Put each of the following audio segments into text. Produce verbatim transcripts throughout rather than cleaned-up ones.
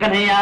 Kanhaiya,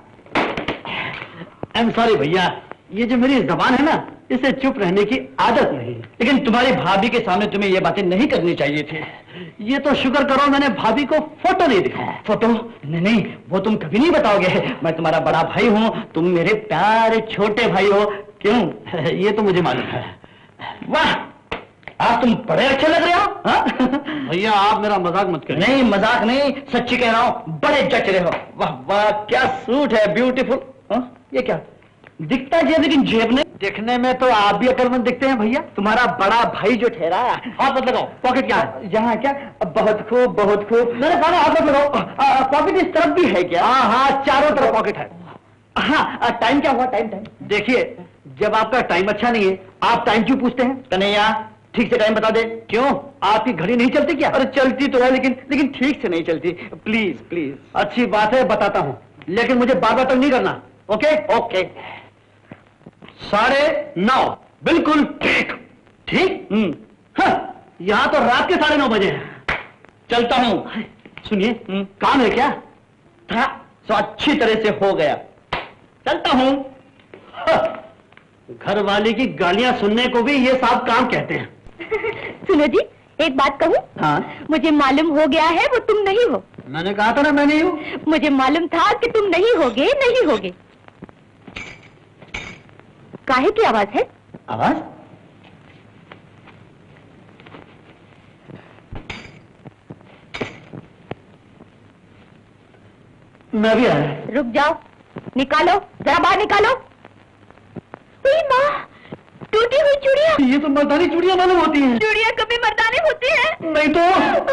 I am sorry भैया, ये जो मेरी जबान है ना, इसे चुप रहने की आदत नहीं। लेकिन तुम्हारी भाभी के सामने तुम्हें ये बातें नहीं करनी चाहिए थी। ये तो शुक्र करो मैंने भाभी को फोटो नहीं दिखाया। फोटो? नहीं नहीं, वो तुम कभी नहीं बताओगे। मैं तुम्हारा बड़ा भाई हूँ, तुम मेरे प्यारे छोटे भाई हो। क्यों? ये तो मुझे मालूम है। वाह, आज तुम बड़े अच्छे लग रहे हो। भैया आप मेरा मजाक मत करो। नहीं मजाक नहीं, सच्ची कह रहा हूँ, बड़े जच रहे हो। वाह वाह, क्या सूट है, ब्यूटीफुल। ये क्या दिखता है लेकिन जेब नहीं। देखने में तो आप भी अकलमंद दिखते हैं भैया। तुम्हारा बड़ा भाई जो ठहरा। हाथ मत लगाओ। पॉकेट क्या है? यहाँ क्या? बहुत खूब बहुत खूब। मैंने कहा हाथ मत लगाओ। पॉकेट इस तरफ भी है क्या? हाँ हाँ, चारों तरफ पॉकेट है। हाँ, टाइम क्या हुआ? टाइम टाइम देखिए, जब आपका टाइम अच्छा नहीं है आप टाइम क्यों पूछते हैं? कन्हैया ठीक से टाइम बता दे। क्यों, आपकी घड़ी नहीं चलती क्या? अरे चलती तो है, लेकिन लेकिन ठीक से नहीं चलती। Please please. अच्छी बात है, बताता हूँ, लेकिन मुझे बार बार तक नहीं करना। Okay okay. साढ़े नौ, बिल्कुल ठीक। ठीक? हम्म। हाँ, यहाँ तो रात के साढ़े नौ बजे हैं। चलता हूँ। सुनिए, काम है क्या? था तो अच्छी तरह से हो गया। चलता हूँ। घर वाले की गालियां सुनने को भी ये सब काम कहते हैं। सुनो जी, एक बात कहूँ? हाँ। मुझे मालूम हो गया है वो तुम नहीं हो। मैंने कहा था ना मैं नहीं हूँ। मुझे मालूम था कि तुम नहीं होगे, नहीं होगे। काहे की आवाज है? आवाज? मैं भी आया। रुक जाओ, निकालो, जरा बाहर निकालो। माँ, टूटी हुई चूड़ियाँ। ये तो मर्दानी चूड़ियाँ मालूम होती हैं। चूड़ियाँ कभी मर्दानी होती है? नहीं तो।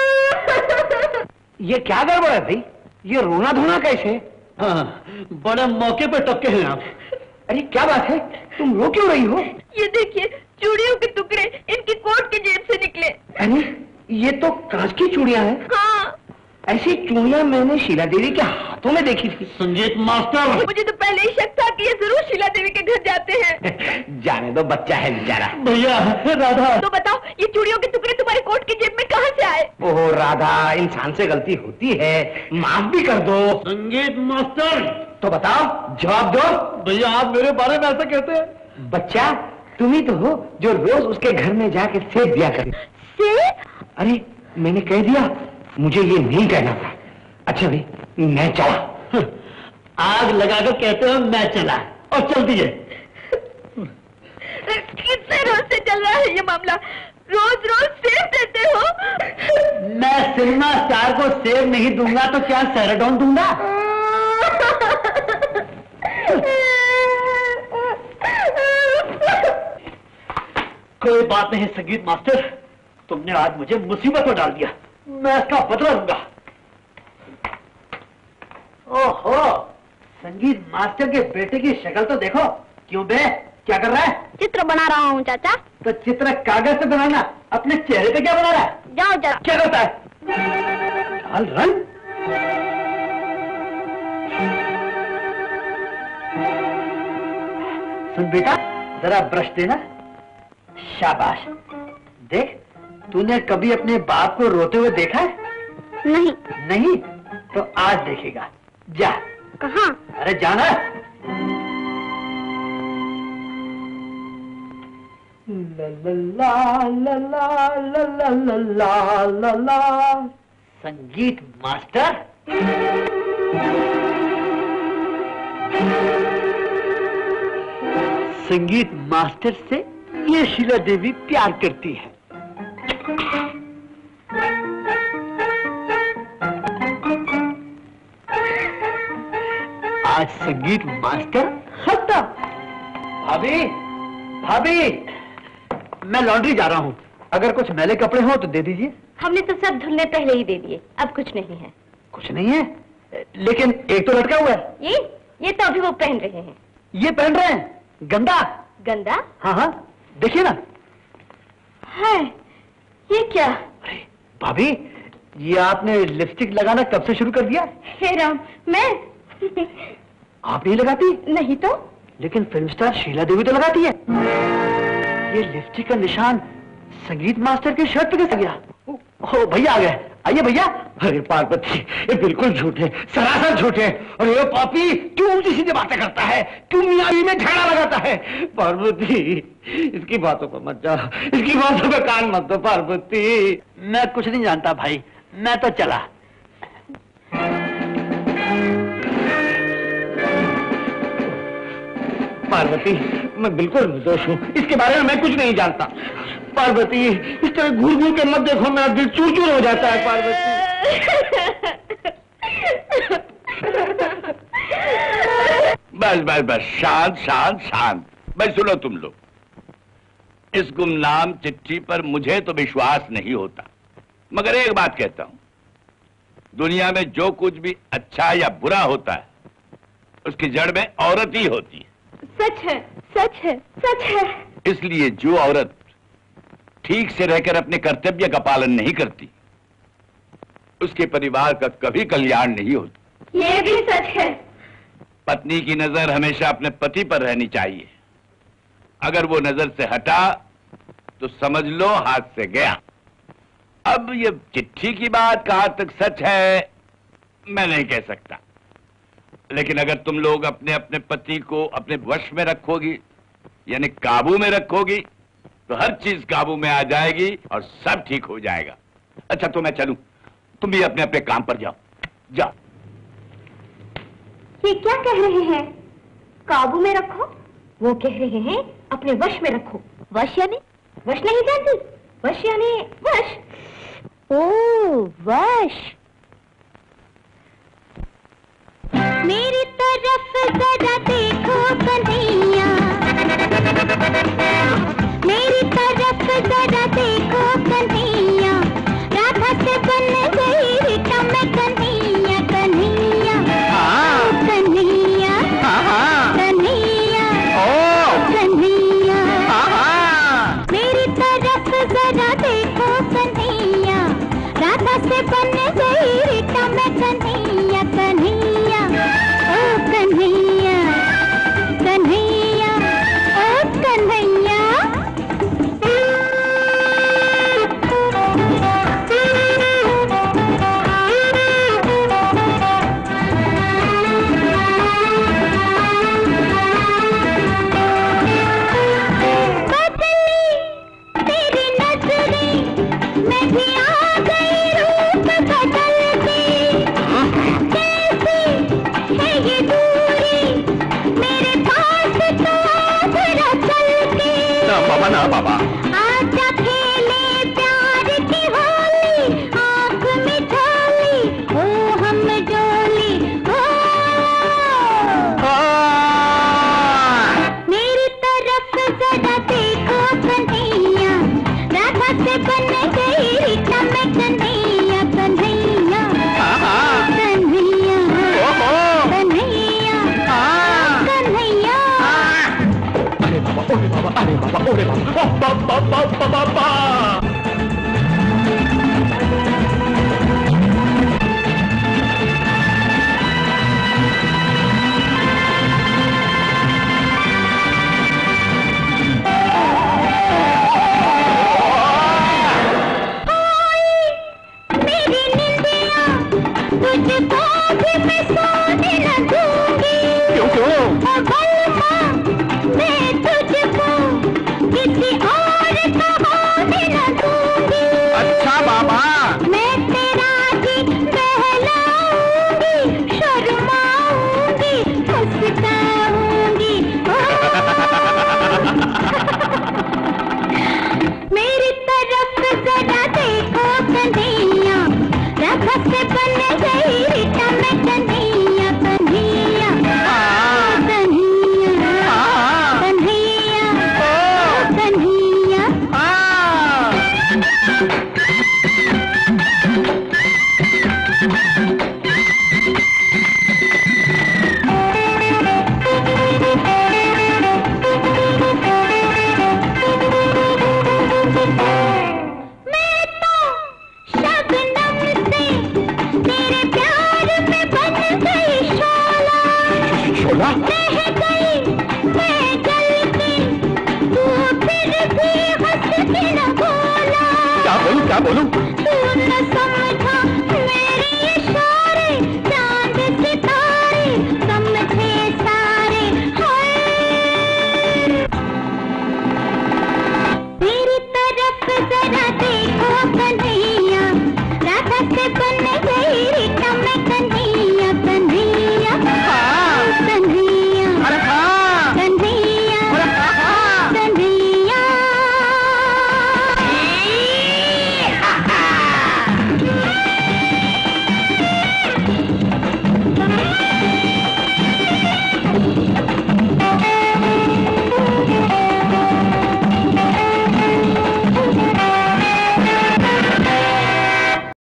ये क्या गड़बड़ है भाई? ये रोना धोना कैसे? हाँ, बड़े मौके पे टपके हैं आप। अरे क्या बात है, तुम रो क्यों रही हो? ये देखिए, चूड़ियों के टुकड़े इनकी कोट की जेब से निकले। अरे ये तो कांच की चूड़ियाँ हैं। हाँ। ऐसी चूड़ियाँ मैंने शीला देवी के हाथों में देखी थी। संगीत मास्टर, मुझे तो पहले ही शक था कि ये जरूर शीला देवी के घर जाते हैं। जाने दो, बच्चा है बेचारा। भैया राधा, तो बताओ ये चूड़ियों के टुकड़े तुम्हारी कोट की जेब में कहाँ से आए? ओह राधा, इंसान से गलती होती है, माफ भी कर दो। संगीत मास्टर, तो बताओ, जवाब दो। भैया आप मेरे बारे में ऐसा कहते हैं? बच्चा तुम ही तो हो जो रोज उसके घर में जाके सेब दिया करे। सेब? अरे मैंने कह दिया, मुझे ये नहीं कहना था। अच्छा भाई, मैं चला। आग लगाकर कहते हो मैं चला, और चल दिए। कितने रोज से चल रहा है ये मामला? रोज रोज सेब देते हो? मैं सिनेमा स्टार को सेब नहीं दूंगा तो क्या सेरेडोन दूंगा? कोई बात नहीं संगीत मास्टर, तुमने आज मुझे मुसीबत में डाल दिया, मैं इसका बदला लूंगा। ओहो, संगीत मास्टर के बेटे की शक्ल तो देखो। क्यों बे, क्या कर रहा है? चित्र बना रहा हूँ चाचा। तो चित्र कागज से बनाना, अपने चेहरे पे क्या बना रहा है? जाओ जरा। क्या करता है? लाल रंग? सुन बेटा, जरा ब्रश देना। शाबाश। देख, तूने कभी अपने बाप को रोते हुए देखा है? नहीं। नहीं? तो आज देखेगा। जा। कहाँ? अरे जाना। ला ला ला ला ला ला ला ला ला। संगीत मास्टर, संगीत मास्टर से ये शीला देवी प्यार करती है। आज संगीत मास्टर खत्म। भाभी, भाभी, मैं लॉन्ड्री जा रहा हूँ, अगर कुछ मैले कपड़े हो तो दे दीजिए। हमने तो सब धुलने पहले ही दे दिए, अब कुछ नहीं है। कुछ नहीं है, लेकिन एक तो लटका हुआ है। ये ये तो अभी वो पहन रहे हैं। ये पहन रहे हैं? गंदा गंदा? हाँ हाँ, देखिए ना। है, ये क्या? अरे भाभी, ये आपने लिपस्टिक लगाना कब से शुरू कर दिया? हे राम, मैं आप नहीं लगाती? नहीं तो। लेकिन फिल्म स्टार शीला देवी तो लगाती है। ये लिपस्टिक का निशान संगीत मास्टर की शर्ट पे कैसे गया? ओ भैया आ गए, आइए भैया। अरे पार्वती, ये बिल्कुल झूठ है, सरासर झूठ है। और ये पापी क्यों उल्टी सीधी बातें करता है, क्यों मियां बीवी में झगड़ा लगाता है? पार्वती, इसकी बातों पर मत जाओ, इसकी बातों पे कान मत दो पार्वती। मैं कुछ नहीं जानता भाई, मैं तो चला। पार्वती, मैं बिल्कुल निर्दोष हूँ, इसके बारे में मैं कुछ नहीं जानता। पार्वती, इस तरह घूर घूर के मत देखो, मेरा दिल चूर चूर हो जाता है पार्वती। बस बस बस, शांत शांत शांत। भाई सुनो तुम लोग, इस गुमनाम चिट्ठी पर मुझे तो विश्वास नहीं होता, मगर एक बात कहता हूं, दुनिया में जो कुछ भी अच्छा या बुरा होता है उसकी जड़ में औरत ही होती है। सच है, सच है, सच है। इसलिए जो औरत ठीक से रहकर अपने कर्तव्य का पालन नहीं करती, उसके परिवार का कभी कल्याण नहीं होता। ये भी सच है। पत्नी की नजर हमेशा अपने पति पर रहनी चाहिए। अगर वो नजर से हटा तो समझ लो हाथ से गया। अब ये चिट्ठी की बात कहां तक सच है मैं नहीं कह सकता, लेकिन अगर तुम लोग अपने अपने पति को अपने वश में रखोगी, यानी काबू में रखोगी, तो हर चीज काबू में आ जाएगी और सब ठीक हो जाएगा। अच्छा तो मैं चलूं, तुम भी अपने अपने काम पर जाओ, जाओ। ये क्या कह रहे हैं? काबू में रखो? वो कह रहे हैं अपने वश में रखो। वश यानी? वश नहीं जानती? वश यानी वश। ओ वश। मेरी तरफ जरा देखो कन्हैया, मेरी तरफ जरा देखो कन्हैया, राधा से बन गई रीटा में कन्हैया, कन्हैया, कन्हैया, कन्हैया, कन्हैया, मेरी तरफ जरा देखो कन्हैया, राधा से बन गई रीटा में कन्हैया, कन्हैया, ओ कन्हैया, कन्हैया, ओ कन्हैया। ना बाबा, आजा खेले प्यार की होली, आँख में झोली, ओ हम डोली, ओ मेरी तरफ जरा देखो कन्हैया, राधा से बन गई रीटा में कन्हैया, कन्हैया, कन्हैया, कन्हैया, कन्हैया। अरे बाबा, अरे बाबा, अरे बाबा, अरे बाबा, बाबा, बाबा, बाबा। मेरी निंदिया तुझको भी मैं सोने न दूंगी। क्यों क्यों? बलमा मैं तुझको किसी और का होने न दूंगी। अच्छा बाबा। मैं तेरा जी बहलाऊंगी, शर्माऊंगी, हंसताऊंगी। मेरी तरफ जरा देखो कन्हैया, राधा से बन गई रीटा में कन्हैया, कन्हैया, कन्हैया, कन्हैया, कन्हैया। मैं तो शबनम से तेरे प्यार में बन गई शोला, शोला? रह गई मैं जल के, तू फिर भी हंस के न बोला। क्या बोलूं, क्या बोलूं? तू न समझा कन्हैया राधा से बन